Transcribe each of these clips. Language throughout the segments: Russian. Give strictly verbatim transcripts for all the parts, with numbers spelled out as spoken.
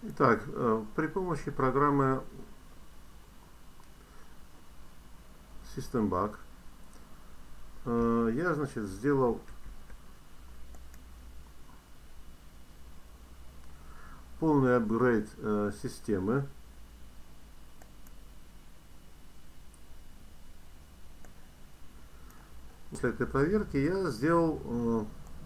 Итак, при помощи программы SystemBug я, значит, сделал полный апгрейд системы. После этой проверки я сделал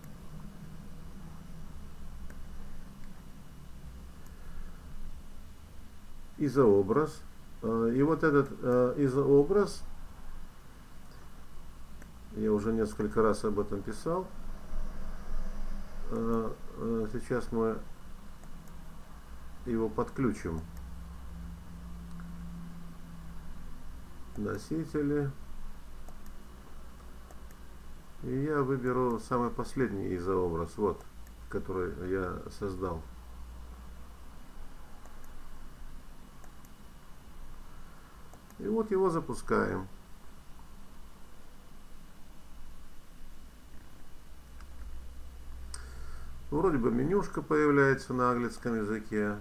изообраз. И вот этот изообраз, я уже несколько раз об этом писал. Сейчас мы его подключим. Носители. И я выберу самый последний изообраз, вот, который я создал. И вот его запускаем. Вроде бы менюшка появляется на английском языке.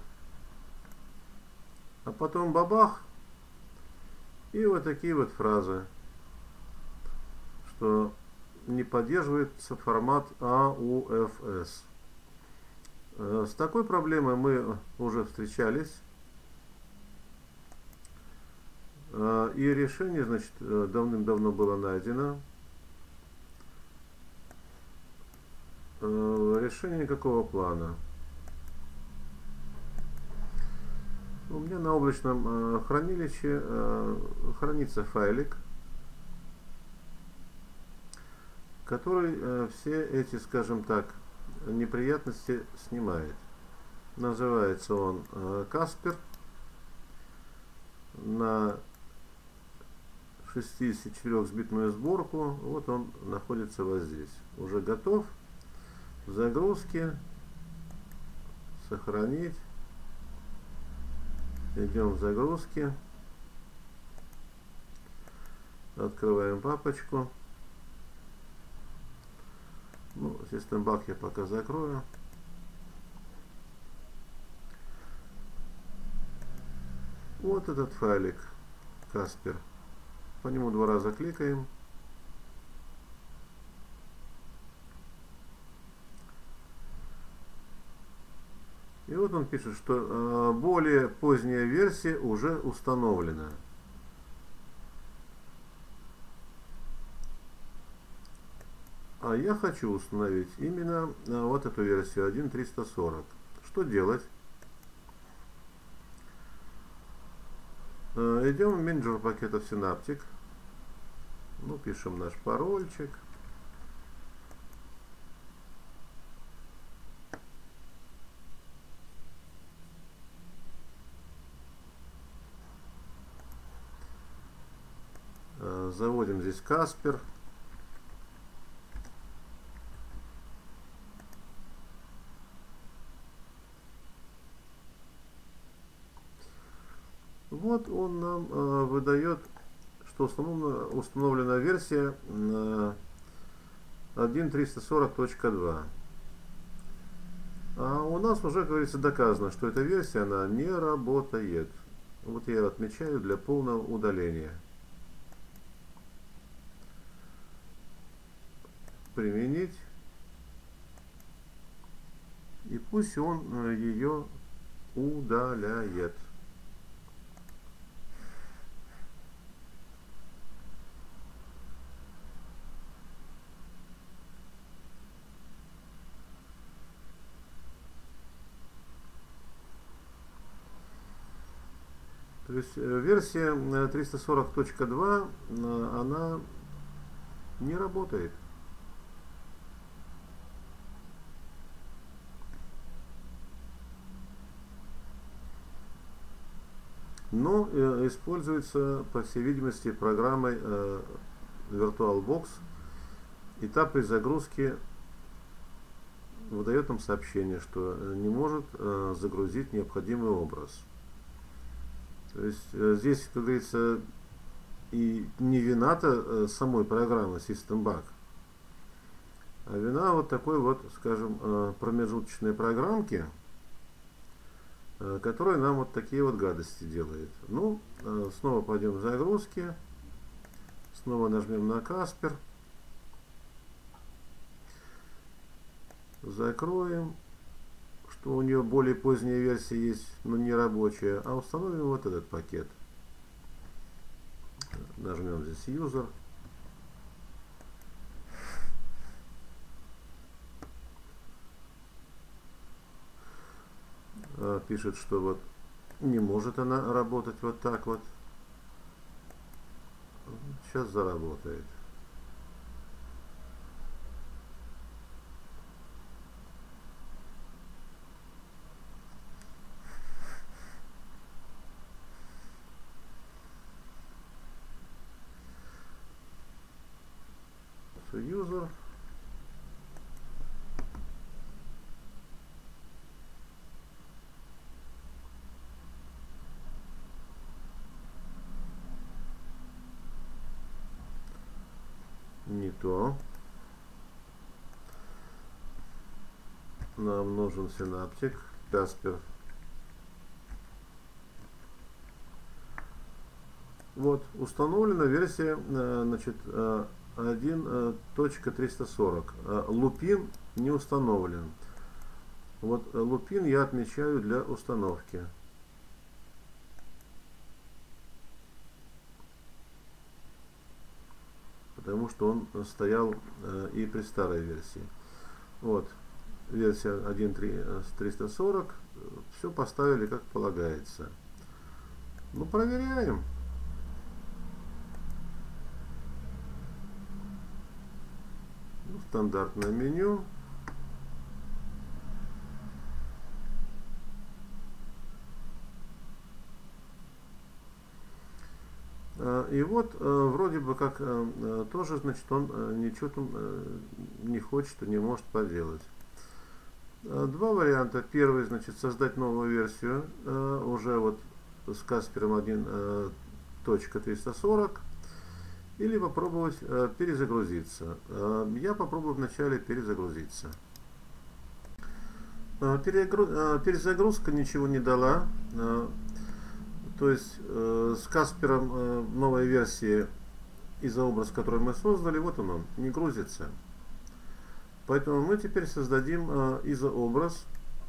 А потом бабах. И вот такие вот фразы, что не поддерживается формат эй ю эф эс. С такой проблемой мы уже встречались. И решение, значит, давным-давно было найдено. Решение какого плана? У меня на облачном хранилище хранится файлик, который все эти, скажем так, неприятности снимает. Называется он Casper. На шестидесятичетырёхбитную сборку. Вот он находится вот здесь. Уже готов. В загрузке. Сохранить. Идем в загрузки. Открываем папочку. Ну, SystemBug я пока закрою. Вот этот файлик Casper. По нему два раза кликаем. И вот он пишет, что э, более поздняя версия уже установлена. А я хочу установить именно э, вот эту версию один точка триста сорок. Что делать? Э, идем в менеджер пакетов Synaptic. Ну, пишем наш парольчик. Заводим здесь Casper. Вот он нам э, выдает, что установлена, установлена версия э, один точка триста сорок точка два. А у нас уже, как говорится, доказано, что эта версия она не работает. Вот я отмечаю для полного удаления. Применить. И пусть он ее удаляет. То есть версия триста сорок точка два она не работает. Но э, используется, по всей видимости, программой э, VirtualBox. И та при загрузке выдает нам сообщение, что не может э, загрузить необходимый образ. То есть э, здесь, как говорится, и не вина-то э, самой программы SystemBug, а вина вот такой вот, скажем, э, промежуточной программки, который нам вот такие вот гадости делает. Ну, снова пойдем в загрузки, снова нажмем на Каспер, закроем, что у нее более поздняя версия есть, но не рабочая, а установим вот этот пакет. Нажмем здесь User. Пишет, что вот не может она работать вот так вот. Сейчас заработает. User. Не то. Нам нужен синаптик, Каспер. Вот, установлена версия, значит, один точка триста сорок. Лупин не установлен. Вот лупин я отмечаю для установки. Потому что он стоял и при старой версии. Вот, версия один точка триста сорок. Все поставили как полагается. Ну, проверяем. Стандартное меню. И вот вроде бы как тоже, значит, он ничего там не хочет и не может поделать. Два варианта. Первый, значит, создать новую версию уже вот с Каспером один точка триста сорок. Или попробовать э, перезагрузиться. Э, я попробую вначале перезагрузиться. Э, перегру... э, перезагрузка ничего не дала. Э, то есть э, с Каспером э, новой версии изообраз, который мы создали, вот он, он не грузится. Поэтому мы теперь создадим э, изообраз.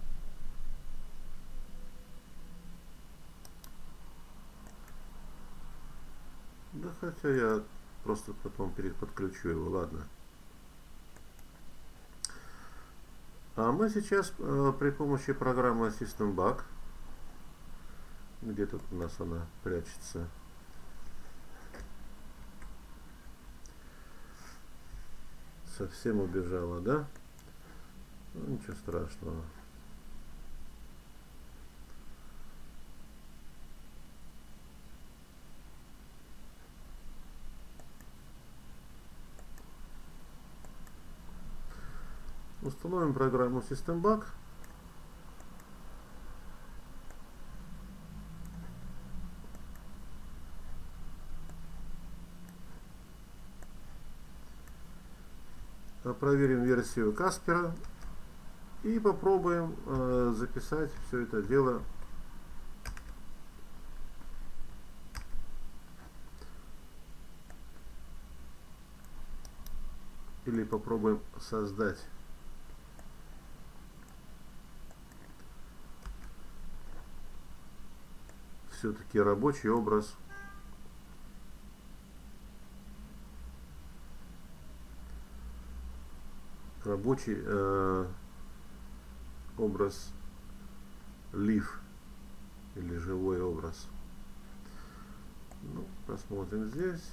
Да хотя я просто потом подключу его, ладно. А мы сейчас э, при помощи программы SystemBug, где тут у нас она прячется, совсем убежала, да? Ну, ничего страшного. Установим программу SystemBug. Проверим версию Каспера и попробуем э, записать все это дело или попробуем создать все-таки рабочий образ. Рабочий э, образ live или живой образ. Ну, посмотрим здесь.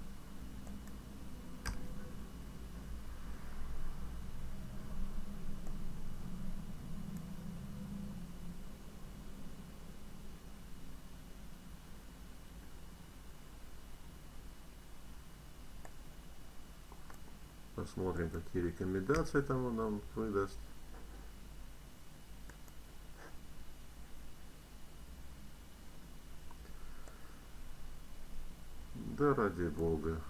Посмотрим, какие рекомендации там он нам выдаст. Да ради бога.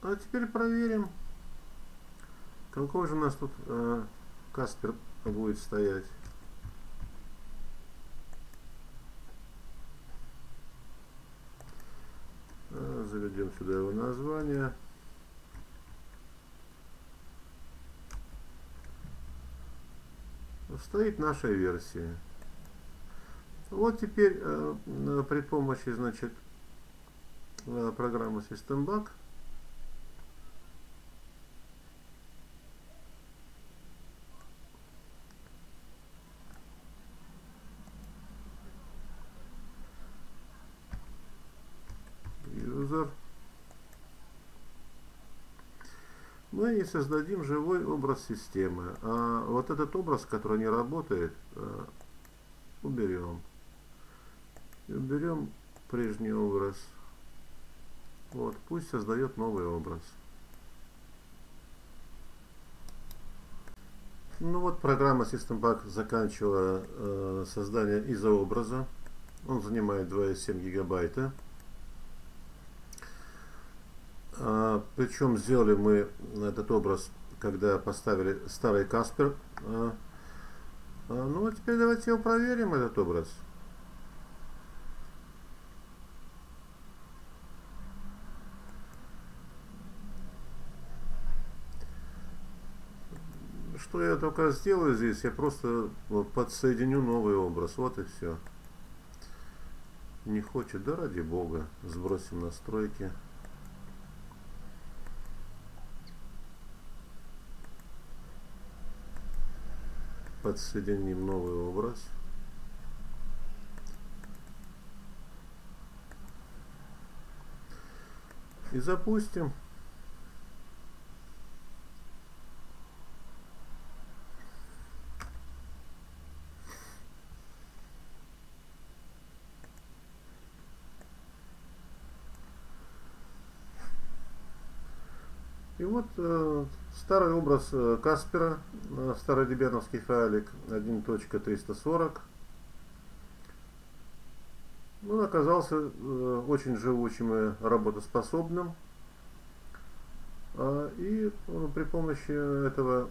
А теперь проверим, какой же у нас тут э, Каспер будет стоять. Э, заведем сюда его название. Стоит наша версия. Вот теперь э, при помощи, значит, э, программы SystemBug user мы и создадим живой образ системы. А вот этот образ, который не работает, э, уберем. И уберем прежний образ. Вот, пусть создает новый образ. Ну вот, программа SystemBug заканчивала э, создание изообраза. Он занимает два и семь гигабайта. А, причем сделали мы этот образ, когда поставили старый Каспер. А, а, ну а теперь давайте его проверим, этот образ. Что я только сделаю здесь, я просто вот подсоединю новый образ, вот и все. Не хочет, да ради бога, сбросим настройки. Подсоединим новый образ. И запустим. И вот э, старый образ э, Каспера, э, старый дебиановский файлик один точка триста сорок. Он оказался э, очень живучим и работоспособным. Э, и э, при помощи этого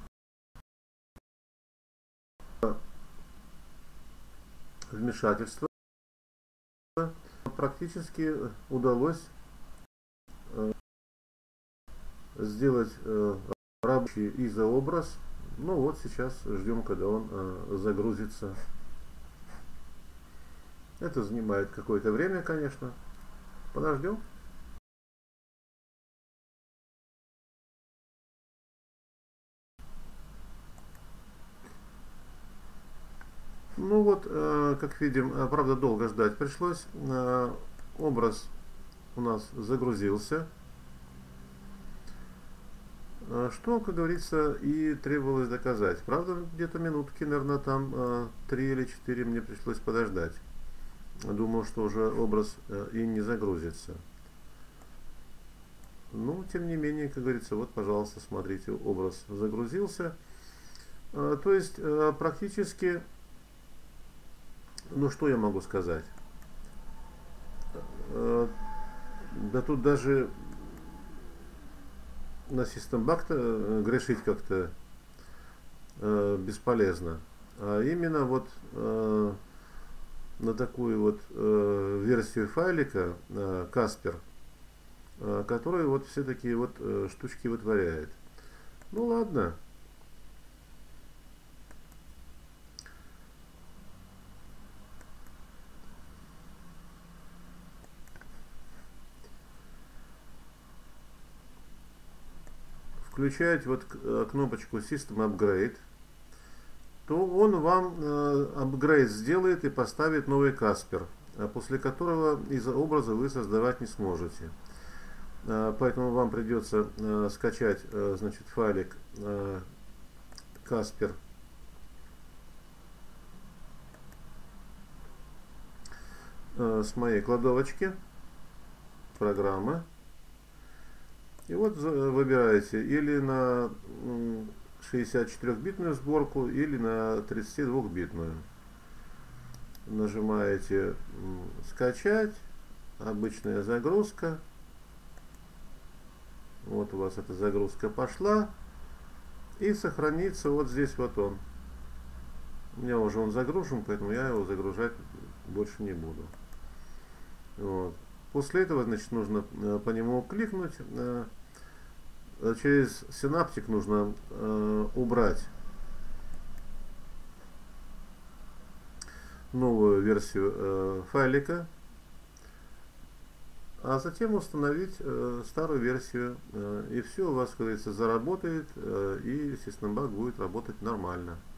вмешательства практически удалось э, сделать э, рабочий изообраз. Ну вот сейчас ждем, когда он э, загрузится. Это занимает какое-то время, конечно. Подождем. Ну вот, э, как видим, э, правда долго ждать пришлось. Э, образ у нас загрузился. Что, как говорится, и требовалось доказать. Правда, где-то минутки, наверное, там три или четыре мне пришлось подождать. Думал, что уже образ и не загрузится. Но, тем не менее, как говорится, вот, пожалуйста, смотрите, образ загрузился. То есть, практически, ну, что я могу сказать? Да тут даже на SystemBug грешить как-то э, бесполезно. А именно вот э, на такую вот э, версию файлика э, Каспер, э, который вот все такие вот э, штучки вытворяет. Ну ладно. Включаете вот кнопочку System Upgrade, то он вам апгрейд сделает и поставит новый Каспер, после которого из образа вы создавать не сможете. Поэтому вам придется скачать, значит, файлик Каспер с моей кладовочки, программы. И вот выбираете или на шестьдесят четырёхбитную сборку, или на тридцатидвухбитную. Нажимаете «Скачать», обычная загрузка. Вот у вас эта загрузка пошла. И сохранится вот здесь вот он. У меня уже он загружен, поэтому я его загружать больше не буду. Вот. После этого, значит, нужно по нему кликнуть. Через Synaptic нужно убрать новую версию файлика, а затем установить старую версию. И все у вас, как говорится, заработает, и System Bug будет работать нормально.